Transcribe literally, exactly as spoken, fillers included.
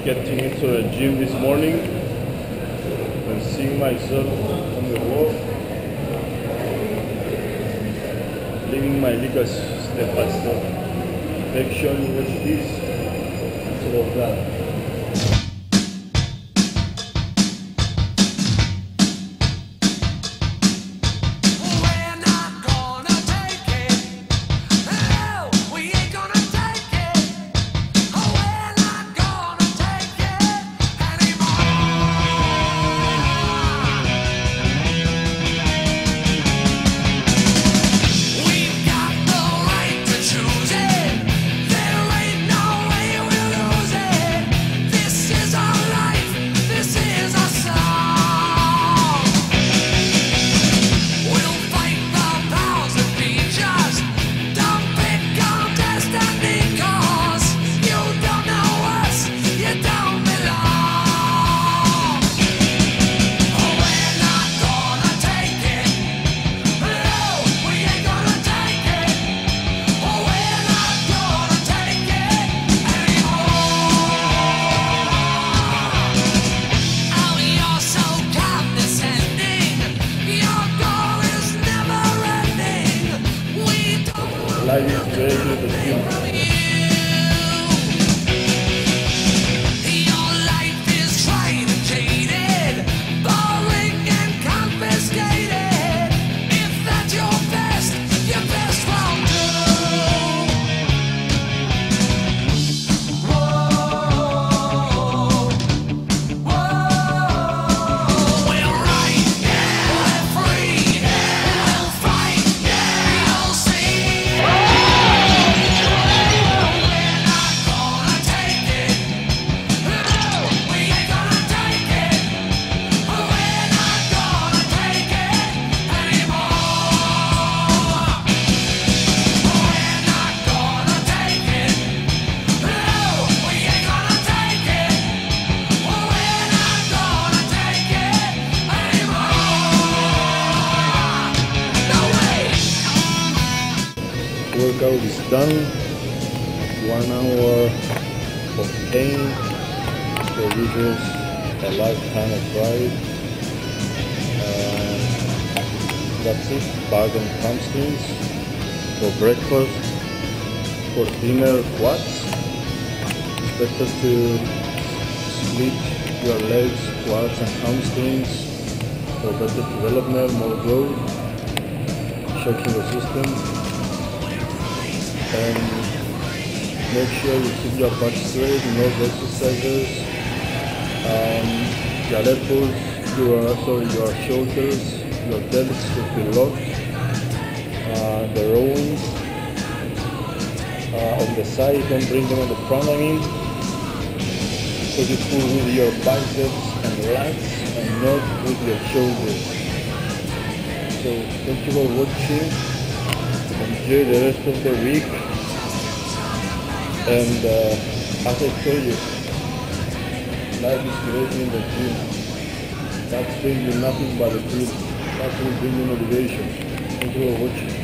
getting into the gym this morning and seeing myself on the wall, living my life step by step. Make sure you watch this. It's all of that. Life is very good at the gym. Workout is done. One hour of pain produces a lifetime of ride. Uh, that's it. Back on hamstrings for breakfast. For dinner, quads. It's better to split your legs, quads and hamstrings for better development, more growth, shocking resistance. And make sure you keep your back straight in all the exercises. Um, your elbows, your, sorry, your shoulders, your delts should be locked. Uh, the rowing uh, on the side, don't bring them on the front, I mean. So you pull with your biceps and lats and not with your shoulders. So thank you for watching. Enjoy the rest of the week, and uh, as I told you, life is great in the gym. That's bring you nothing but the gym. That will bring you motivation. Thank you for watching.